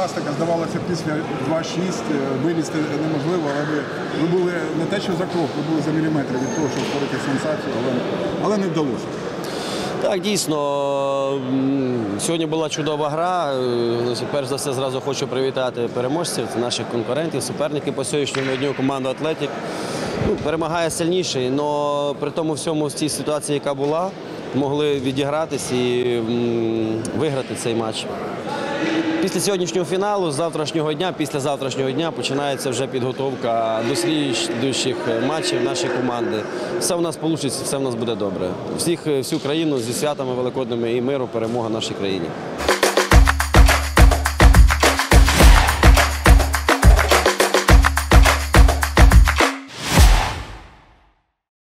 фантастика. Здавалося, після 2-6 вилізти неможливо, але ви були не те, що за крок, ви були за міліметр від того, щоб створити сенсацію, але не вдалося. Так, дійсно, сьогодні була чудова гра. Перш за все, зразу хочу привітати переможців, наших конкурентів, суперників по сьогоднішньому дню команду «Атлетик». Перемагає сильніший, але при тому всьому в цій ситуації, яка була, могли відігратись і виграти цей матч. Після сьогоднішнього фіналу, з завтрашнього дня, після завтрашнього дня починається вже підготовка до слідуючих матчів нашої команди. Все у нас вийде, все у нас буде добре. Всю країну зі святами великодними і миру, перемога нашій країні.